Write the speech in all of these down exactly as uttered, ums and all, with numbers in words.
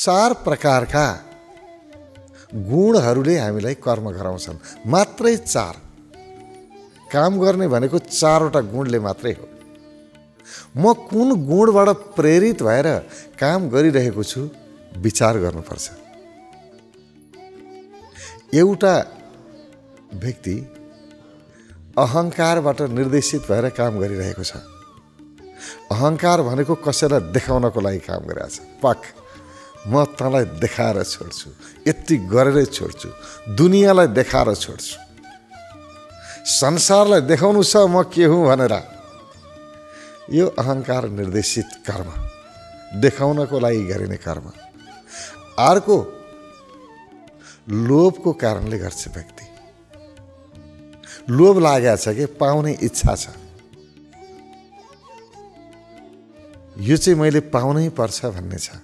चार प्रकारका गुणहरूले हामीलाई कर्म गराउँछन्। मात्रै चार। काम गर्ने भनेको चारवटा गुणले मात्रै हो। म कुन गुणबाट प्रेरित भएर काम गरिरहेको छु विचार गर्नुपर्छ। एउटा व्यक्ति अहङ्कारबाट निर्देशित भएर काम गरिरहेको छ। अहङ्कार भनेको कसैलाई देखाउनको लागि काम गरिरहेछ। पक म तँलाई देखाएर छोड्छु, यति गरेरै छोड्छु, दुनियाँलाई देखाएर छोड्छु, संसारलाई देखाउनु छ म के हुँ भनेर। यो अहङ्कार निर्देशित कर्म, देखाउनको लागि गरिने कर्म। अर्को लोभको कारणले गर्छ व्यक्ति। लोभ लागेको छ कि पाउने इच्छा छ, यो चाहिँ मैले पाउनै पर्छ भन्ने छ।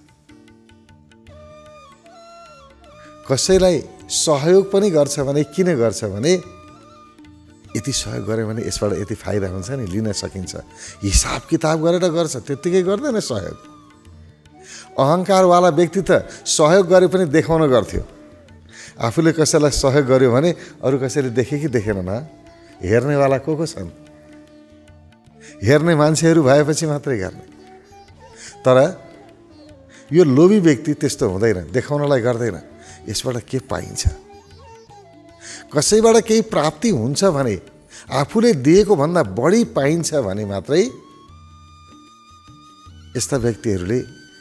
कसैलाई सहयोग पनि गर्छ भने किन गर्छ भने यति सहयोग गर्यो भने यसबाट यति फाइदा हुन्छ नि, लिन सकिन्छ, हिसाब किताब गरेर गर्छ, त्यत्तिकै गर्दैन सहयोग। अहङ्कारवाला व्यक्ति त सहयोग गरे पनि देखाउन गर्थ्यो। आफूले कसैलाई सहयोग गर्यो भने अरू कसैले देखे कि देखेन न, हेर्नेवाला को को छन्? हेर्ने मान्छेहरू भएपछि मात्रै गर्ने। तर यो लोभी व्यक्ति त्यस्तो हुँदैन, देखाउनलाई गर्दैन। यसबाट के पाइन्छ? कसैबाट केही प्राप्ति हुन्छ भने, आफूले दिएको भन्दा बढी पाइन्छ भने मात्रै यस्ता व्यक्तिहरूले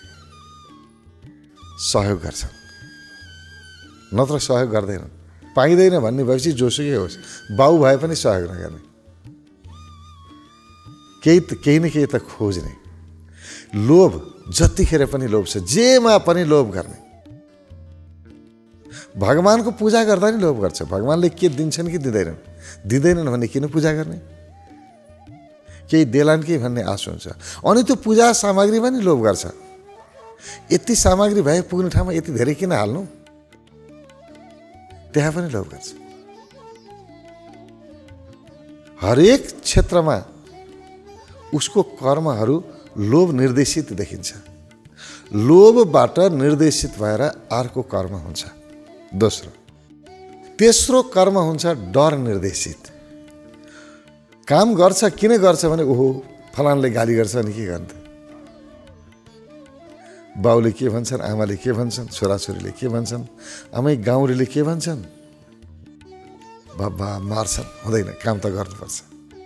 सहयोग गर्छन्, नत्र सहयोग गर्दैनन्। पाइँदैन भन्ने भएपछि जोसुकै होस्, बाउ भए पनि सहयोग नगर्ने, केही त केही न केही त खोज्ने। लोभ जतिखेर पनि लोभ छ, जेमा पनि लोभ गर्ने। भगवानको पूजा गर्दा नि लोभ गर्छ। भगवानले के दिन्छन् कि दिँदैनन्? दिँदैनन् भने किन पूजा गर्ने? केही देलान् कि भन्ने आश हुन्छ। अनि त्यो पूजा सामग्रीमा नि लोभ गर्छ। यति सामग्री भए पुग्ने ठाउँमा यति धेरै किन हाल्नु? त्यहाँ पनि लोभ गर्छ। हरेक क्षेत्रमा उसको कर्महरू लोभ निर्देशित देखिन्छ। लोभबाट निर्देशित भएर अर्को कर्म हुन्छ। दोस्रो तेस्रो कर्म हुन्छ डर निर्देशित। काम गर्छ, किन गर्छ भने ओहो फलानले गाली गर्छ अनि के गर्ने? बाउले के भन्छन्, आमाले के भन्छन्, छोराछोरीले के भन्छन्, आमै गाउँले के भन्छन्, बाबा मार्छन्, हुँदैन, काम त गर्नुपर्छ।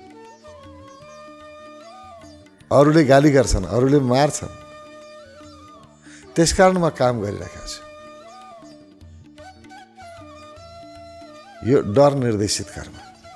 अरूले गाली गर्छन्, अरूले मार्छन्, त्यसकारण म काम गरिरहेको छु। यो डर निर्देशित कर्म।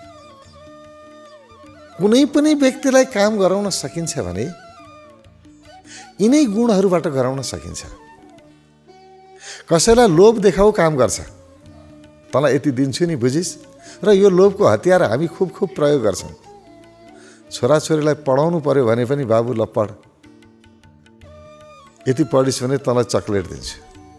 कुनै पनि व्यक्तिलाई काम गराउन सकिन्छ भने यिनै गुणहरूबाट गराउन सकिन्छ। कसैलाई लोभ देखाउ काम गर्छ, तँलाई यति दिन्छु नि बुझिस्, र यो लोभको हतियार हामी खुब खुब प्रयोग गर्छौँ। छोराछोरीलाई पढाउनु पर्यो भने पनि बाबु ल पढ, यति पढिस् भने तँलाई चक्लेट दिन्छु,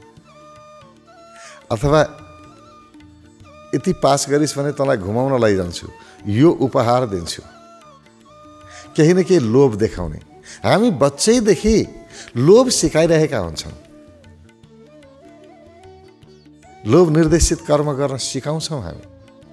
अथवा यति पास गरिस् भने तँलाई घुमाउन लैजान्छु, यो उपहार दिन्छु। केही न केही लोभ देखाउने। हामी बच्चैदेखि लोभ सिकाइरहेका हुन्छौँ। लोभ निर्देशित कर्म गर्न सिकाउँछौँ हामी।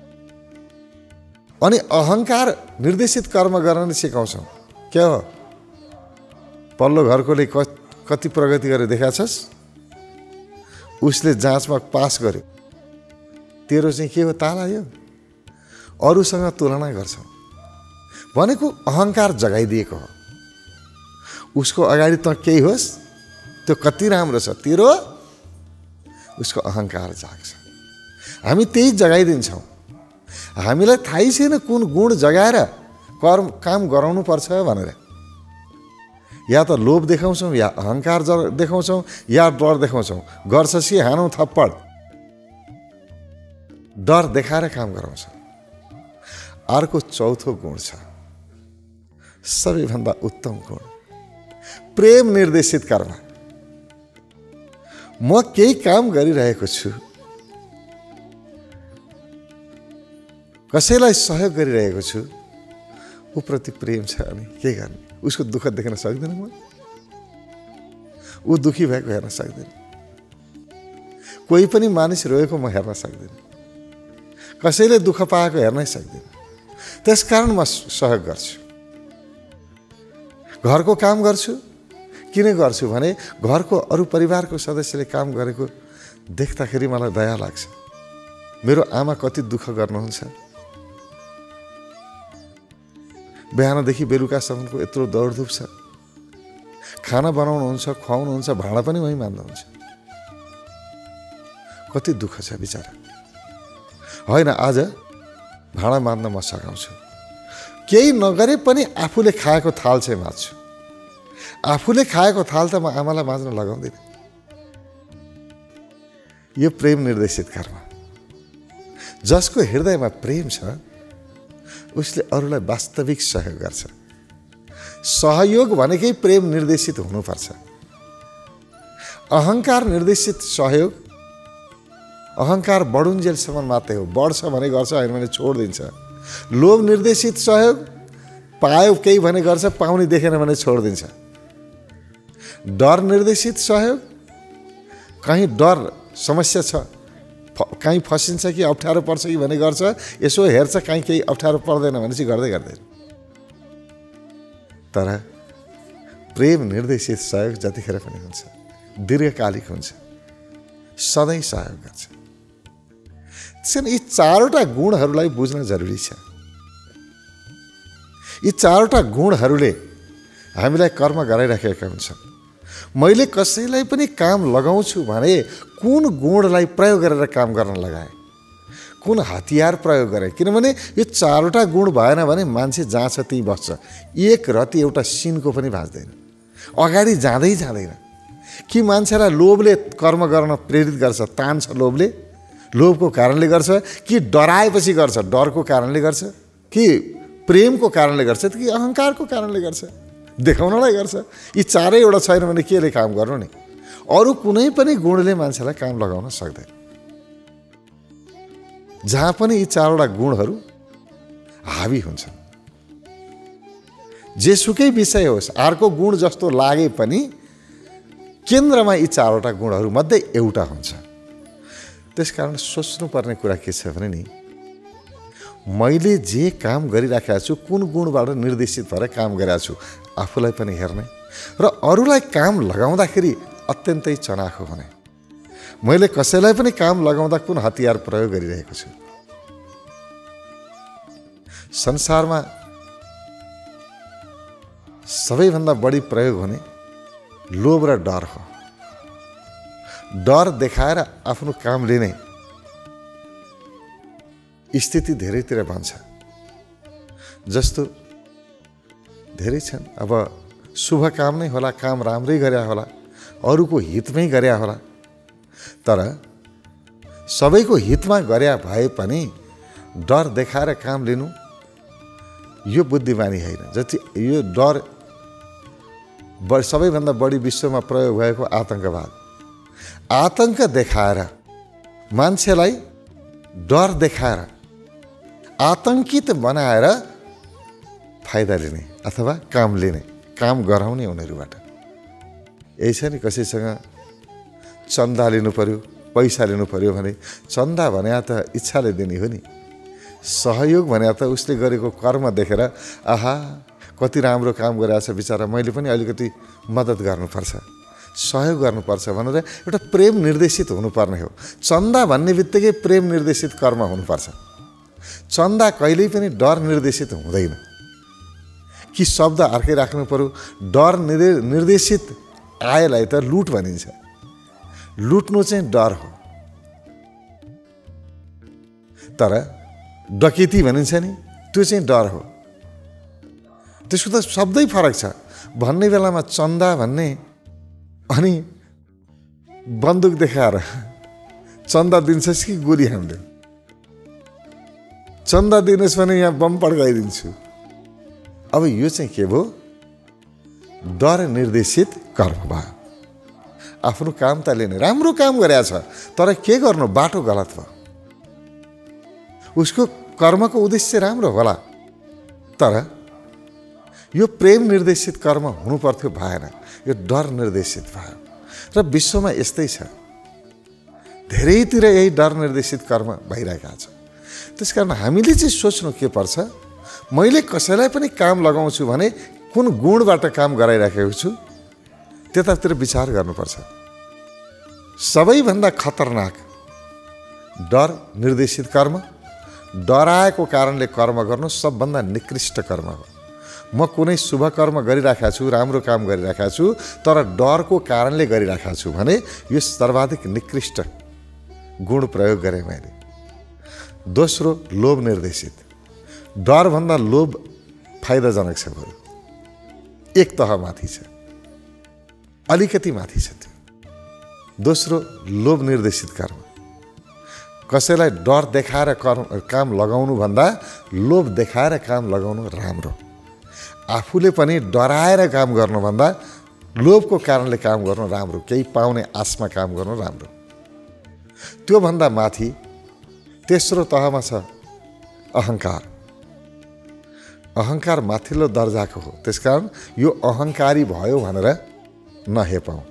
अनि अहङ्कार निर्देशित कर्म गर्न सिकाउँछौँ। क्या हो? पल्लो घरकोले कति प्रगति गरे देखाछस्, उसले जाँचमा पास गर्यो, तेरो चाहिँ के हो ताला? यो अरूसँग तुलना गर्छौँ भनेको अहङ्कार जगाइदिएको हो। उसको अगाडि त केही होस्, त्यो कति राम्रो छ, तेरो उसको अहङ्कार जाग्छ। हामी त्यही जगाइदिन्छौँ। हामीलाई थाहै छैन कुन गुण जगाएर कर्म काम गराउनु पर्छ भनेर। या त लोभ देखाउँछौँ, या अहङ्कार देखाउँछौँ, या डर देखाउँछौँ। गर्छस् कि हानौँ थप्पड, डर देखाएर काम गराउँछ। अर्को चौथो गुण छ, सबैभन्दा उत्तम गुण, प्रेम निर्देशित कर्म। म केही काम गरिरहेको छु, कसैलाई सहयोग गरिरहेको छु, ऊ प्रति प्रेम छ अनि के गर्ने? उसको दुःख देख्न सक्दैन म, ऊ दुःखी भएको हेर्न सक्दैन। कोही पनि मानिस रोएको म हेर्न सक्दिनँ, कसैले दुःख पाएको हेर्नै सक्दिनँ। त्यसकारण म सहयोग गर्छु, घरको काम गर्छु। किन गर्छु भने घरको अरू परिवारको सदस्यले काम गरेको देख्दाखेरि मलाई दया लाग्छ। मेरो आमा कति दुःख गर्नुहुन्छ, बिहानदेखि बेलुकासम्मको यत्रो दौडधुप छ, खाना बनाउनुहुन्छ, खुवाउनुहुन्छ, भाँडा पनि उही मान्नुहुन्छ। कति दुःख छ बिचारा। होइन, आज भाँडा मान्न म सघाउँछु, केही नगरे पनि आफूले खाएको थाल चाहिँ माझ्छु। आफूले खाएको थाल त म आमालाई माझ्न लगाउँदिनँ। यो प्रेम निर्देशित कर्म। जसको हृदयमा प्रेम छ उसले अरूलाई वास्तविक सहयोग गर्छ। सहयोग भनेकै प्रेम निर्देशित हुनुपर्छ। अहङ्कार निर्देशित सहयोग अहङ्कार बढुन्जेलसम्म मात्रै हो, बढ्छ भने गर्छ, होइन भने छोडिदिन्छ। लोभ निर्देशित सहयोग पायो केही भने गर्छ, पाउने देखेन भने छोडिदिन्छ। डर निर्देशित सहयोग कहीँ डर समस्या छ, कहीँ फसिन्छ कि अप्ठ्यारो पर्छ कि भने गर्छ, यसो हेर्छ कहीँ केही अप्ठ्यारो पर्दैन भने चाहिँ गर्दै गर्दैन। तर प्रेम निर्देशित सहयोग जतिखेर पनि हुन्छ, दीर्घकालिक हुन्छ, सधैँ सहयोग गर्छ। त्यसैले यी चारवटा गुणहरूलाई बुझ्न जरुरी छ। यी चारवटा गुणहरूले हामीलाई कर्म गराइराखेका हुन्छन्। मैले कसैलाई पनि काम लगाउँछु भने कुन गुणलाई प्रयोग गरेर काम गर्न लगाएँ, कुन हतियार प्रयोग गरेँ। किनभने यो चारवटा गुण भएन भने मान्छे जहाँ छ त्यहीँ बस्छ। एक रति एउटा सिनको पनि भाँच्दैन, अगाडि जाँदै जाँदैन। कि मान्छेलाई लोभले कर्म गर्न प्रेरित गर्छ, तान्छ लोभले, लोभको कारणले गर्छ, कि डराएपछि गर्छ, डरको कारणले गर्छ, कि प्रेमको कारणले गर्छ, कि अहङ्कारको कारणले गर्छ, देखाउनलाई गर्छ। यी चारैवटा छैन भने केले काम गर्नु नि। अरू कुनै पनि गुणले मान्छेलाई काम लगाउन सक्दैन। जहाँ पनि यी चारवटा गुणहरू हावी हुन्छन्, जेसुकै विषय होस्, अर्को गुण जस्तो लागे पनि केन्द्रमा यी चारवटा गुणहरू मध्ये एउटा हुन्छ। त्यसकारण सोच्नुपर्ने कुरा के छ भने नि, मैले जे काम गरिराखेको छु कुन गुणबाट निर्देशित भएर काम गरिरहेको छु, आफूलाई पनि हेर्ने र अरूलाई काम लगाउँदाखेरि अत्यन्तै चनाखो हुने। मैले कसैलाई पनि काम लगाउँदा कुन हतियार प्रयोग गरिरहेको छु। संसारमा सबैभन्दा बढी प्रयोग हुने लोभ र डर हो। डर देखाएर आफ्नो काम लिने स्थिति धेरैतिर बन्छ। जस्तो धेरै छन्, अब शुभ काम नै होला, काम राम्रै गरे होला, अरूको हितमै गरे होला, तर सबैको हितमा गरे भए पनि डर देखाएर काम लिनु यो बुद्धिमानी होइन। जति यो डर सबैभन्दा बढी विश्वमा प्रयोग भएको आतंकवाद। आतंक देखाएर, मान्छेलाई डर देखाएर, आतंकित बनाएर फाइदा लिने अथवा काम लिने, काम गराउने उनीहरूबाट। यही छ नि, कसैसँग चन्दा लिनु पर्यो, पैसा लिनु पर्यो भने चन्दा भने त इच्छाले दिने हो नि। सहयोग भने त उसले गरेको कर्म देखेर आहा कति राम्रो काम गरिरहेछ बिचारा, मैले पनि अलिकति मद्दत गर्नुपर्छ, सहयोग गर्नुपर्छ भनेर एउटा प्रेम निर्देशित हुनुपर्ने हो। चन्दा भन्ने बित्तिकै प्रेम निर्देशित कर्म हुनुपर्छ। चन्दा कहिल्यै पनि डर निर्देशित हुँदैन। कि शब्द अर्कै राख्नु पर्यो, डर निर्देशित आयलाई त लुट भनिन्छ। लुट्नु चाहिँ डर हो, तर डकैती भनिन्छ नि, त्यो चाहिँ डर हो। त्यसको त शब्दै फरक छ। भन्ने बेलामा चन्दा भन्ने अनि बन्दुक देखाएर चन्दा दिन्छस् कि गोली हान्दै, चन्दा दिनुहोस् भने यहाँ बम पड्काइदिन्छु। अब यो चाहिँ के भयो? डर निर्देशित कर्म भयो। आफ्नो काम त लिने, राम्रो काम गरेछ, तर के गर्नु, बाटो गलत भयो। उसको कर्मको उद्देश्य राम्रो होला, तर यो प्रेम निर्देशित कर्म हुनु पर्थ्यो, भएन। यो डर निर्देशित भयो। र विश्वमा यस्तै छ, धेरैतिर यही डर निर्देशित कर्म भइरहेका छ। त्यसकारण हामीले चाहिँ सोच्नु के पर्छ, मैले कसैलाई पनि काम लगाउँछु भने कुन गुणबाट काम गराइराखेको छु त्यतातिर विचार गर्नुपर्छ। सबैभन्दा खतरनाक डर निर्देशित कर्म, डराएको कारणले कर्म गर्नु सबभन्दा निकृष्ट कर्म हो। म कुनै शुभ कर्म गरिराखेको छु, राम्रो काम गरिराखेको छु, तर डरको कारणले गरिराखेको छु भने यो सर्वाधिक निकृष्ट गुण प्रयोग गरेँ मैले। दोस्रो लोभ निर्देशित, डरभन्दा लोभ फाइदाजनक छ, बरु एक तह माथि छ, अलिकति माथि छ त्यो। दोस्रो लोभ निर्देशित कर्म, कसैलाई डर देखाएर कर्म काम लगाउनु भन्दा लोभ देखाएर काम लगाउनु राम्रो। आफूले पनि डराएर काम गर्नुभन्दा लोभको कारणले काम गर्नु राम्रो, केही पाउने आशमा काम गर्नु राम्रो। त्योभन्दा माथि तेस्रो तहमा छ अहङ्कार। अहङ्कार माथिल्लो दर्जाको हो, त्यसकारण यो अहङ्कारी भयो भनेर नहेपाउँ,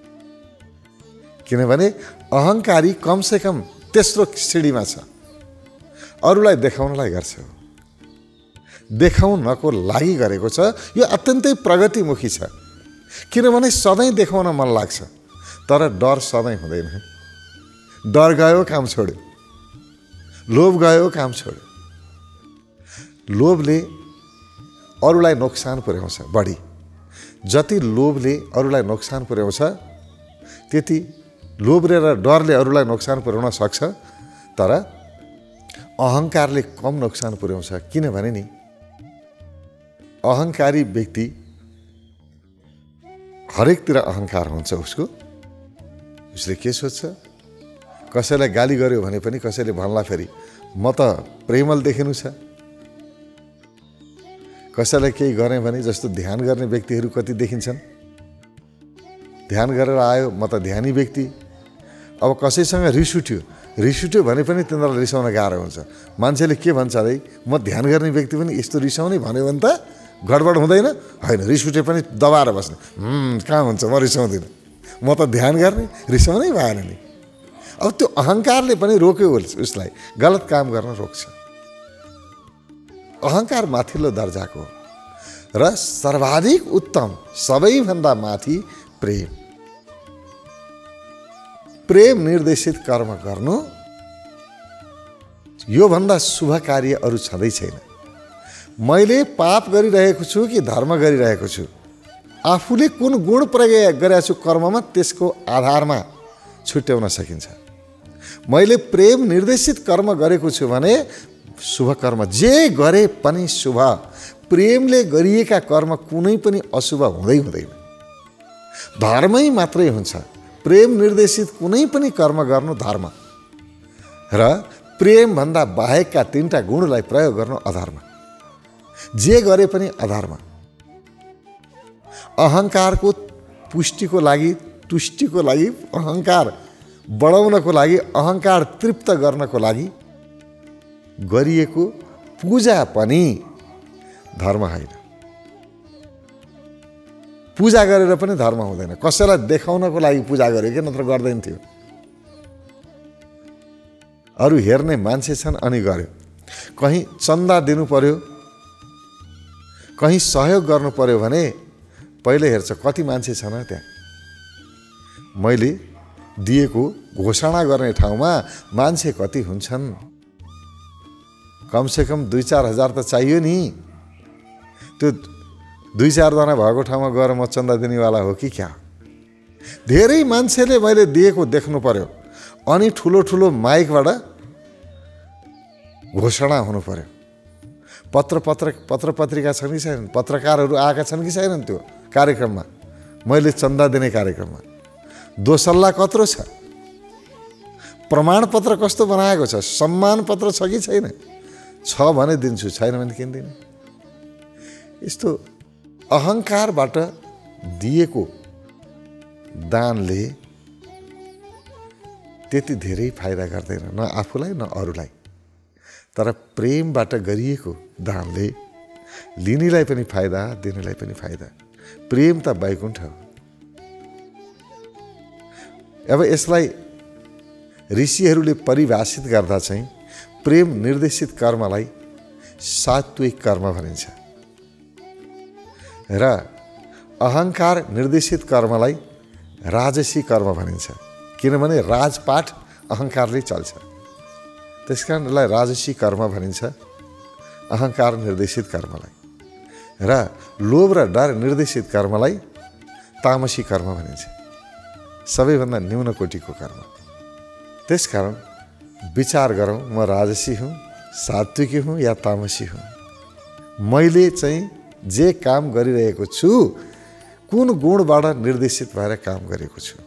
किनभने अहङ्कारी कमसेकम तेस्रो सिडीमा छ, अरूलाई देखाउनलाई गर्छ, देखाउनको लागि गरेको छ। यो अत्यन्तै प्रगतिमुखी छ, किनभने सधैँ देखाउन मन लाग्छ, तर डर सधैँ हुँदैन। डर गयो काम छोड्यो, लोभ गयो काम छोड्यो। लोभले अरूलाई नोक्सान पुर्याउँछ बढी, जति लोभले अरूलाई नोक्सान पुर्याउँछ त्यति लोभले र डरले अरूलाई नोक्सान पुर्याउन सक्छ, तर अहङ्कारले कम नोक्सान पुर्याउँछ। किनभने नि अहङ्कारी व्यक्ति हरेकतिर अहङ्कार हुन्छ उसको। उसले के सोच्छ, कसैलाई गाली गर्यो भने पनि कसैले भन्ला फेरि म त प्रेमल देखिनु छ। कसैलाई केही गरेँ भने, जस्तो ध्यान गर्ने व्यक्तिहरू कति देखिन्छन्, ध्यान गरेर आयो म त ध्यानी व्यक्ति। अब कसैसँग रिस उठ्यो, रिस उठ्यो भने पनि तिनीहरूलाई रिसाउन गाह्रो हुन्छ। मान्छेले के भन्छ अरे, म ध्यान गर्ने व्यक्ति पनि यस्तो रिसाउने भन्यो भने त गडबड हुँदैन? होइन, रिस उठे पनि दबाएर बस्ने, कहाँ हुन्छ, म रिसाउँदिनँ, म त ध्यान गर्ने, रिसाउनै भएन नि। अब त्यो अहङ्कारले पनि रोक्यो उसलाई, गलत काम गर्न रोक्छ। अहङ्कार माथिल्लो दर्जाको र सर्वाधिक उत्तम, सबैभन्दा माथि प्रेम। प्रेम निर्देशित कर्म गर्नु, योभन्दा शुभ कार्य अरू छँदै छैन। मैले पाप गरिरहेको छु कि धर्म गरिरहेको छु, आफूले कुन गुण प्रयोग गरेको छु कर्ममा, त्यसको आधारमा छुट्याउन सकिन्छ। मैले प्रेम निर्देशित कर्म गरेको छु भने शुभ कर्म जे गरे पनि शुभ। प्रेमले गरिएका कर्म कुनै पनि अशुभ हुँदै हुँदैन, धर्मै मात्रै हुन्छ। प्रेम निर्देशित कुनै पनि कर्म गर्नु धर्म, र प्रेमभन्दा बाहेकका तीनटा गुणलाई प्रयोग गर्नु अधर्म। जे गरे पनि अधर्म। अहङ्कारको पुष्टिको लागि, तुष्टिको लागि, अहङ्कार बढाउनको लागि, अहङ्कार तृप्त गर्नको लागि गरिएको पूजा पनि धर्म होइन। पूजा गरेर पनि धर्म हुँदैन। कसैलाई देखाउनको लागि पूजा गर्यो कि, नत्र गर्दैन थियो। अरू हेर्ने मान्छे छन् अनि गर्यो, कहीँ चन्दा दिनु पर्यो, कहीँ सहयोग गर्नु पर्यो भने पहिले हेर्छ कति मान्छे छन् त्यहाँ। मैले दिएको घोषणा गर्ने ठाउँमा मान्छे कति हुन्छन्, कमसेकम दुई चार हजार त चाहियो नि। त्यो दुई चारजना भएको ठाउँमा गएर म चन्दा दिनेवाला हो कि क्या? धेरै मान्छेले मैले दिएको देख्नु पर्यो, अनि ठुलो ठुलो माइकबाट घोषणा हुनु पर्यो। पत्र पत्र पत्र पत्रिका छन् कि छैनन्, पत्रकारहरू आएका छन् कि छैनन् त्यो कार्यक्रममा, मैले चन्दा दिने कार्यक्रममा। दोसल्ला कत्रो छ, प्रमाणपत्र कस्तो बनाएको छ, सम्मान पत्र छ कि छैन? छ भने दिन्छु, छैन भने किन्दिनँ। यस्तो अहङ्कारबाट दिएको दानले त्यति धेरै फाइदा गर्दैन, न आफूलाई न अरूलाई। तर प्रेमबाट गरिएको दानले लिनेलाई पनि फाइदा, दिनेलाई पनि फाइदा। प्रेम त वैकुण्ठ हो। अब यसलाई ऋषिहरूले परिभाषित गर्दा चाहिँ प्रेम निर्देशित कर्मलाई सात्विक कर्म भनिन्छ र अहङ्कार निर्देशित कर्मलाई राजसी कर्म भनिन्छ। किनभने राजपाठ अहङ्कारले चल्छ, त्यसकारण यसलाई राजसी कर्म भनिन्छ अहङ्कार निर्देशित कर्मलाई। र लोभ र डर निर्देशित कर्मलाई तामसी कर्म भनिन्छ, सबैभन्दा न्यून कोटिको कर्म। त्यसकारण विचार गरौँ, म राजसी हुँ, सात्विकी हुँ या तामसी हुँ। मैले चाहिँ जे काम गरिरहेको छु कुन गुणबाट निर्देशित भएर काम गरेको छु।